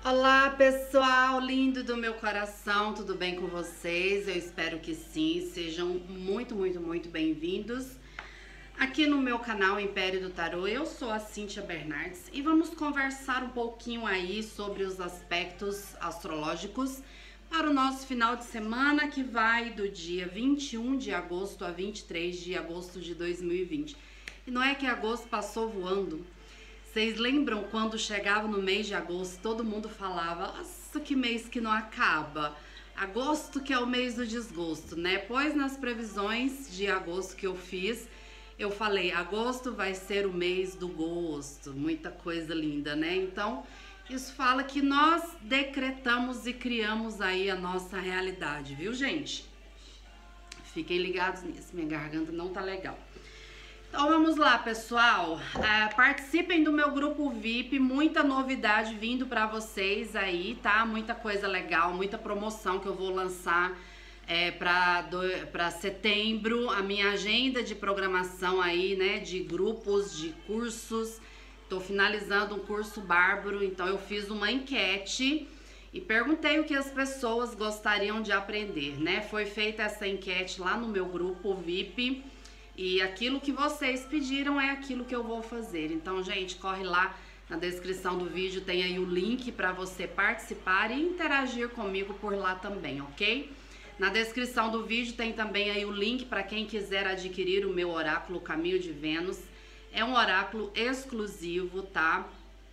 Olá, pessoal lindo do meu coração, tudo bem com vocês? Eu espero que sim, sejam muito bem-vindos aqui no meu canal Império do Tarô. Eu sou a Cíntia Bernardes e vamos conversar um pouquinho aí sobre os aspectos astrológicos para o nosso final de semana, que vai do dia 21 de agosto a 23 de agosto de 2020. E não é que agosto passou voando? Vocês lembram quando chegava no mês de agosto, todo mundo falava, nossa, que mês que não acaba. Agosto que é o mês do desgosto, né? Pois nas previsões de agosto que eu fiz, eu falei, agosto vai ser o mês do gosto. Muita coisa linda, né? Então, isso fala que nós decretamos e criamos aí a nossa realidade, viu, gente? Fiquem ligados nisso, minha garganta não tá legal. Então vamos lá, pessoal, participem do meu grupo VIP, muita novidade vindo pra vocês aí, tá? Muita coisa legal, muita promoção que eu vou lançar pra setembro, a minha agenda de programação aí, né, de grupos, de cursos. Tô finalizando um curso bárbaro, então eu fiz uma enquete e perguntei o que as pessoas gostariam de aprender, né? Foi feita essa enquete lá no meu grupo VIP. E aquilo que vocês pediram é aquilo que eu vou fazer. Então, gente, corre lá na descrição do vídeo, tem aí o link para você participar e interagir comigo por lá também, ok? Na descrição do vídeo tem também aí o link para quem quiser adquirir o meu oráculo Caminho de Vênus. É um oráculo exclusivo, tá?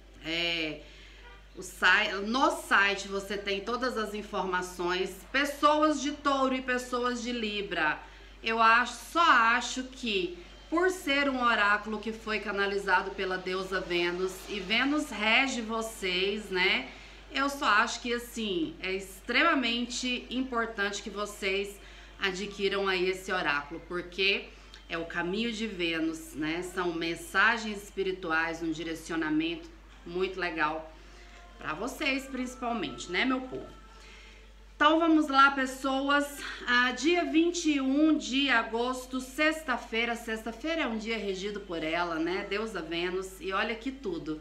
No site você tem todas as informações. Pessoas de Touro e pessoas de Libra, só acho que, por ser um oráculo que foi canalizado pela deusa Vênus, e Vênus rege vocês, né? Eu só acho que, assim, é extremamente importante que vocês adquiram aí esse oráculo, porque é o caminho de Vênus, né? São mensagens espirituais, um direcionamento muito legal para vocês, principalmente, né, meu povo? Então vamos lá, pessoas, dia 21 de agosto, sexta-feira é um dia regido por ela, né, deusa Vênus, e olha que tudo,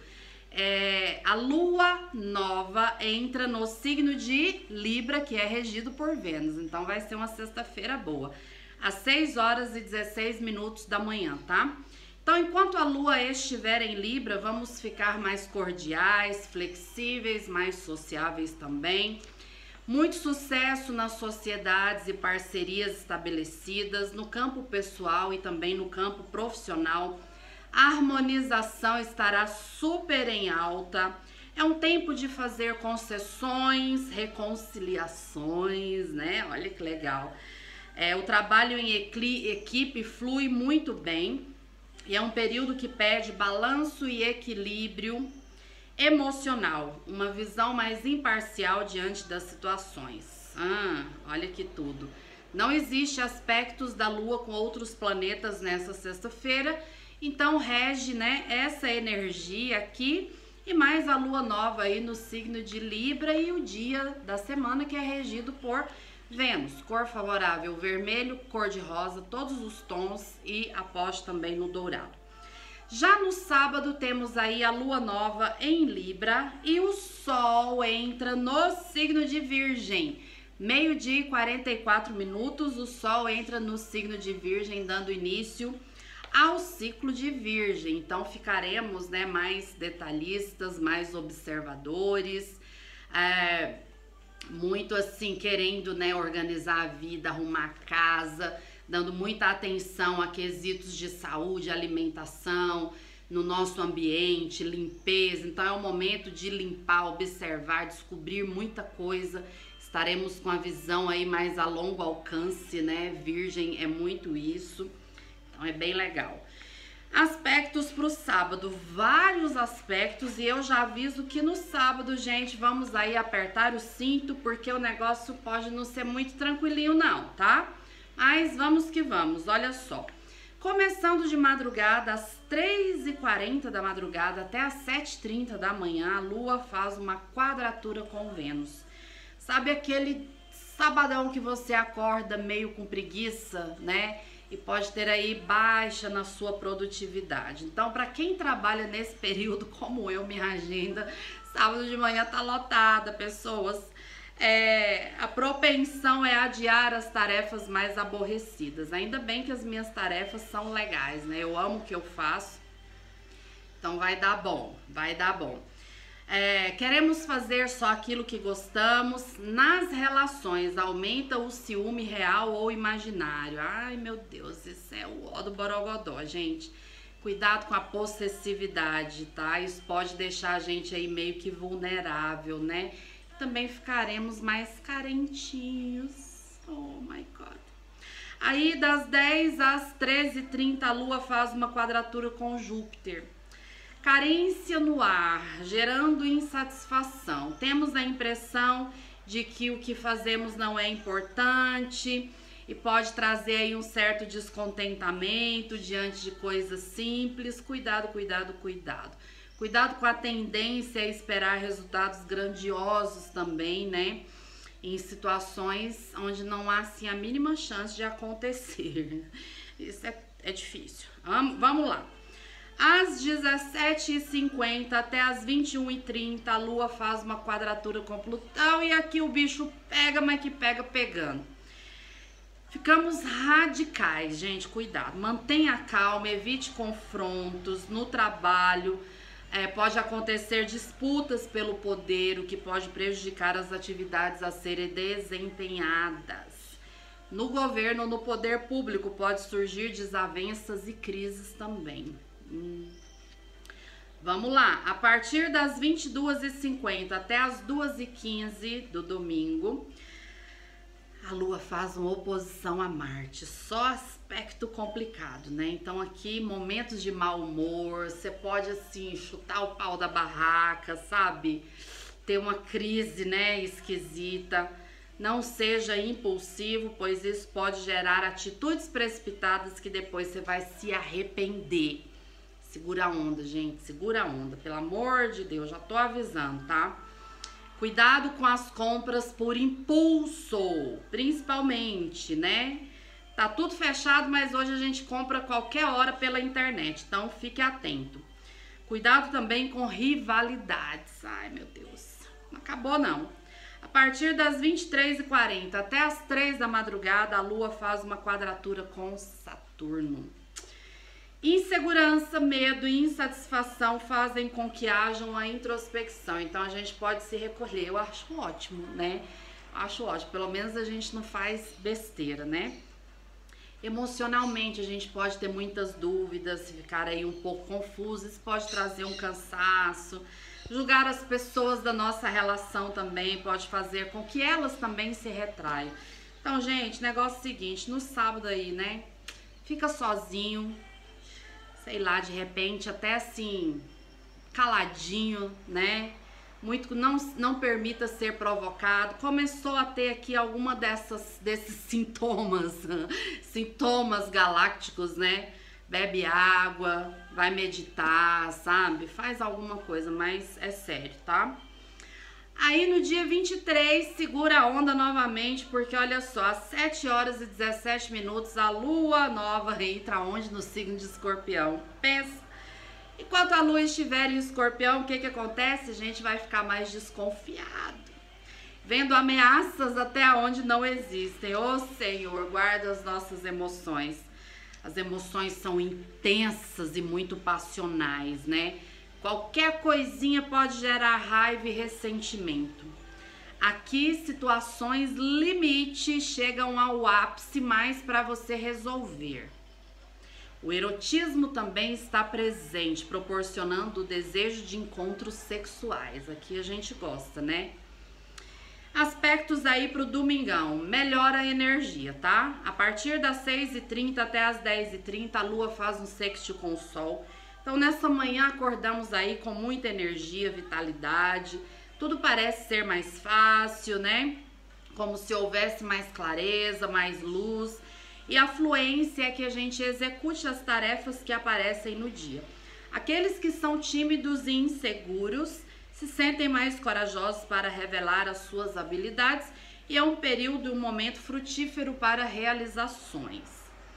a lua nova entra no signo de Libra, que é regido por Vênus, então vai ser uma sexta-feira boa, às 6 horas e 16 minutos da manhã, tá? Então, enquanto a lua estiver em Libra, vamos ficar mais cordiais, flexíveis, mais sociáveis também. Muito sucesso nas sociedades e parcerias estabelecidas, no campo pessoal e também no campo profissional. A harmonização estará super em alta. É um tempo de fazer concessões, reconciliações, né? Olha que legal. O trabalho em equipe flui muito bem. E é um período que pede balanço e equilíbrio emocional, uma visão mais imparcial diante das situações. Olha que tudo. Não existe aspectos da Lua com outros planetas nessa sexta-feira, então rege, né, essa energia aqui e mais a Lua nova aí no signo de Libra e o dia da semana que é regido por Vênus. Cor favorável, vermelho, cor de rosa, todos os tons e aposte também no dourado. Já no sábado temos aí a lua nova em Libra e o sol entra no signo de Virgem. Meio-dia e 44 minutos, o sol entra no signo de Virgem, dando início ao ciclo de Virgem. Então ficaremos, né, mais detalhistas, mais observadores, muito assim, querendo, né, organizar a vida, arrumar a casa, dando muita atenção a quesitos de saúde, alimentação, no nosso ambiente, limpeza. Então é o momento de limpar, observar, descobrir muita coisa. Estaremos com a visão aí mais a longo alcance, né? Virgem é muito isso. Então é bem legal. Aspectos para o sábado, vários aspectos, e eu já aviso que no sábado, gente, vamos aí apertar o cinto, porque o negócio pode não ser muito tranquilinho não, tá? Mas vamos que vamos, olha só. Começando de madrugada, às 3h40 da madrugada até às 7h30 da manhã, a Lua faz uma quadratura com Vênus. Sabe aquele sabadão que você acorda meio com preguiça, né? E pode ter aí baixa na sua produtividade. Então, para quem trabalha nesse período, como eu, minha agenda, Sábado de manhã tá lotada, pessoas. A propensão é adiar as tarefas mais aborrecidas. Ainda bem que as minhas tarefas são legais, né? Eu amo o que eu faço. Então vai dar bom, vai dar bom. Queremos fazer só aquilo que gostamos. Nas relações, aumenta o ciúme real ou imaginário. Ai, meu Deus, esse é o ó do borogodó, gente. Cuidado com a possessividade, tá? Isso pode deixar a gente aí meio que vulnerável, né? Também ficaremos mais carentinhos. Oh, my God. Aí, das 10 às 13h30, a Lua faz uma quadratura com Júpiter. Carência no ar, gerando insatisfação. Temos a impressão de que o que fazemos não é importante e pode trazer aí um certo descontentamento diante de coisas simples. Cuidado, cuidado, cuidado. Cuidado com a tendência a esperar resultados grandiosos também, né? Em situações onde não há, assim, a mínima chance de acontecer. Isso é difícil. Vamos lá. Às 17h50 até às 21h30, a Lua faz uma quadratura com Plutão e aqui o bicho pega, mas que pega pegando. Ficamos radicais, gente, cuidado. Mantenha a calma, evite confrontos no trabalho. Pode acontecer disputas pelo poder, o que pode prejudicar as atividades a serem desempenhadas. No governo, no poder público, pode surgir desavenças e crises também. Vamos lá, a partir das 22h50 até as 2h15 do domingo, a Lua faz uma oposição a Marte, só aspecto complicado, né? Então aqui, momentos de mau humor, você pode assim, chutar o pau da barraca, sabe? Ter uma crise, né, esquisita. Não seja impulsivo, pois isso pode gerar atitudes precipitadas que depois você vai se arrepender. Segura a onda, gente, segura a onda, pelo amor de Deus, já tô avisando, tá? Cuidado com as compras por impulso, principalmente, né? Tá tudo fechado, mas hoje a gente compra qualquer hora pela internet, então fique atento. Cuidado também com rivalidades. Ai, meu Deus, não acabou não. A partir das 23h40 até as 3 da madrugada, a Lua faz uma quadratura com Saturno. Insegurança, medo e insatisfação fazem com que haja uma introspecção. Então a gente pode se recolher. Eu acho ótimo, né? Acho ótimo. Pelo menos a gente não faz besteira, né? Emocionalmente a gente pode ter muitas dúvidas, ficar aí um pouco confuso. Isso pode trazer um cansaço. Julgar as pessoas da nossa relação também pode fazer com que elas também se retraiam. Então, gente, negócio seguinte, no sábado aí, né? Fica sozinho. Sei lá, de repente, até assim, caladinho, né? Muito, não permita ser provocado. Começou a ter aqui alguma desses sintomas galácticos, né? Bebe água, vai meditar, sabe? Faz alguma coisa, mas é sério, tá? Aí no dia 23, segura a onda novamente, porque olha só, às 7h17, a Lua nova entra onde? No signo de Escorpião. Pensa. Enquanto a Lua estiver em Escorpião, o que acontece? A gente vai ficar mais desconfiado, vendo ameaças até onde não existem. Ô Senhor, guarda as nossas emoções. As emoções são intensas e muito passionais, né? Qualquer coisinha pode gerar raiva e ressentimento. Aqui, situações limite chegam ao ápice mais para você resolver. O erotismo também está presente, proporcionando o desejo de encontros sexuais. Aqui a gente gosta, né? Aspectos aí pro domingão. Melhora a energia, tá? A partir das 6h30 até as 10h30, a Lua faz um sextil com o Sol. Então, nessa manhã, acordamos aí com muita energia, vitalidade. Tudo parece ser mais fácil, né? Como se houvesse mais clareza, mais luz. E a fluência é que a gente execute as tarefas que aparecem no dia. Aqueles que são tímidos e inseguros se sentem mais corajosos para revelar as suas habilidades e é um período, um momento frutífero para realizações.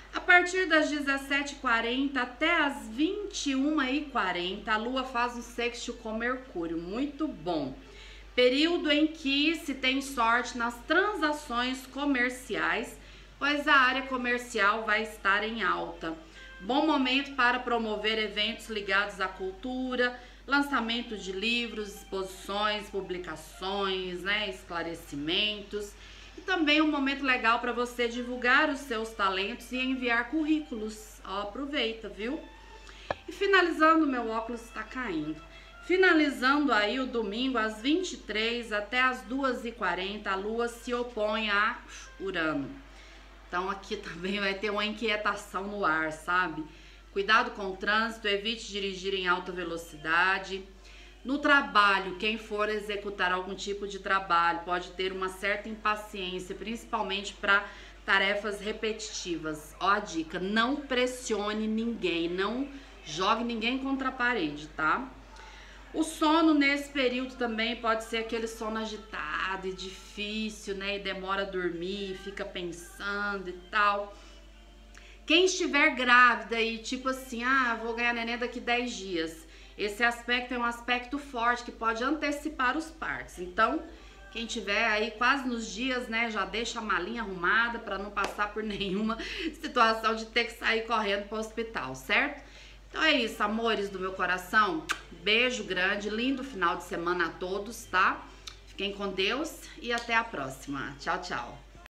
A partir das 17h40 até as 21h40, a Lua faz um sextil com Mercúrio, muito bom. Período em que se tem sorte nas transações comerciais, pois a área comercial vai estar em alta. Bom momento para promover eventos ligados à cultura, lançamento de livros, exposições, publicações, esclarecimentos. E também um momento legal para você divulgar os seus talentos e enviar currículos. Ó, aproveita, viu? E finalizando, meu óculos está caindo. Finalizando aí o domingo às 23 até às 2h40, a Lua se opõe a Urano. Então aqui também vai ter uma inquietação no ar, sabe? Cuidado com o trânsito, evite dirigir em alta velocidade. No trabalho, quem for executar algum tipo de trabalho pode ter uma certa impaciência, principalmente para tarefas repetitivas. Ó a dica, não pressione ninguém, não jogue ninguém contra a parede, tá? O sono nesse período também pode ser aquele sono agitado e difícil, e demora a dormir, fica pensando e tal. Quem estiver grávida e tipo assim, vou ganhar neném daqui 10 dias, esse aspecto é um aspecto forte que pode antecipar os partos. Então, quem tiver aí quase nos dias, já deixa a malinha arrumada para não passar por nenhuma situação de ter que sair correndo para o hospital, certo? Então é isso, amores do meu coração. Beijo grande, lindo final de semana a todos, tá? Fiquem com Deus e até a próxima. Tchau, tchau.